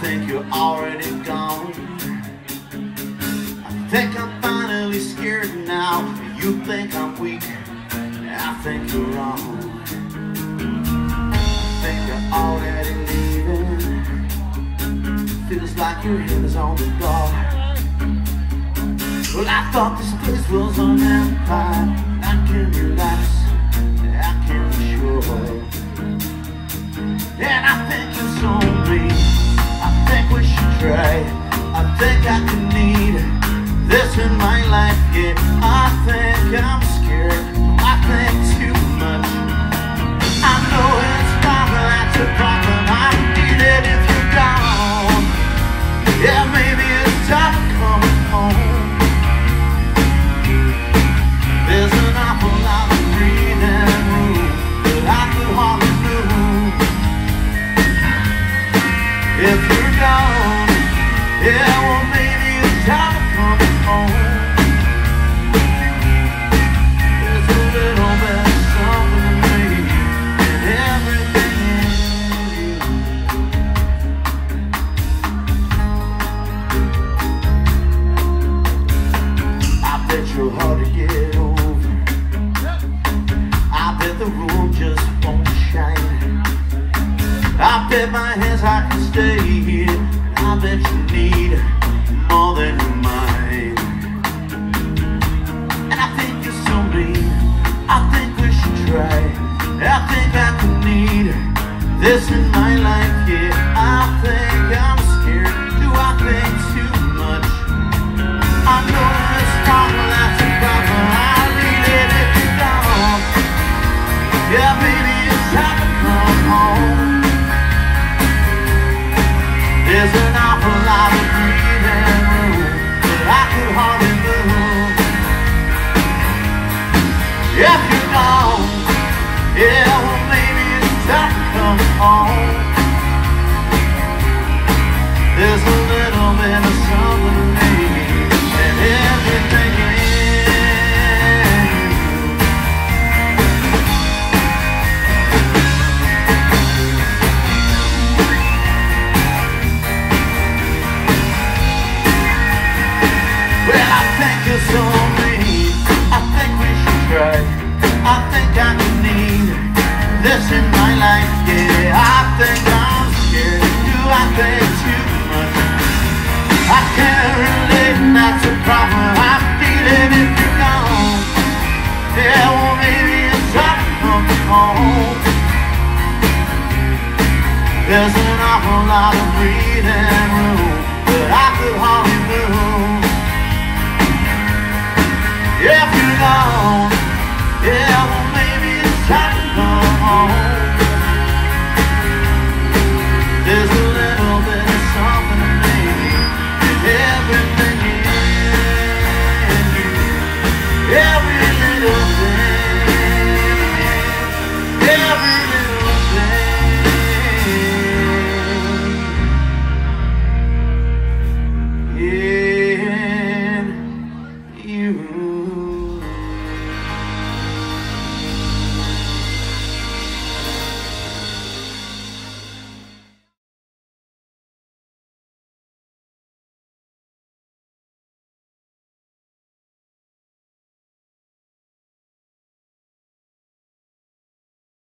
think you're already gone. I think I'm finally scared now. You think I'm weak, I think you're wrong. I think you're already leaving. Feels like your head is on the door. Well, I thought this place was an empire. I can relax, I can be sure. And I think you're so mean. I think we should try. I think I could need this in my life. Yeah, I think I'm scared. I think too much. I know it's problem, that's a problem. I need it if you're gone. Yeah, maybe it's time to come home. There's an awful lot of breathing room that I could hardly move. If you're gone, yeah, well maybe it's time to come home. There's a little bit of something to me and everything in you. I bet you're hard to get over. I bet the room just won't shine. I bet my hands I can stay here. I bet you need more than your mind. And I think you're so mean. I think we should try. I think I could need this in my life. Yeah, I think I'm scared. Do I think too much? I know it's wrong, but that's a problem. I need it if you're gone. Yeah, baby, it's time to come home. There's an awful lot of breathing room that I could hardly move. If you're gone, yeah, well maybe it's time to come home. There's a little bit of something to me and everything in you. Well, I think you're so mean. I think we should try. I think I can need this in my life. Yeah, I think I'm scared. Do I think too much? I can't relate, and that's a problem. I feel it if you're gone. Yeah, well maybe it's time to come home. There's an awful lot of breathing room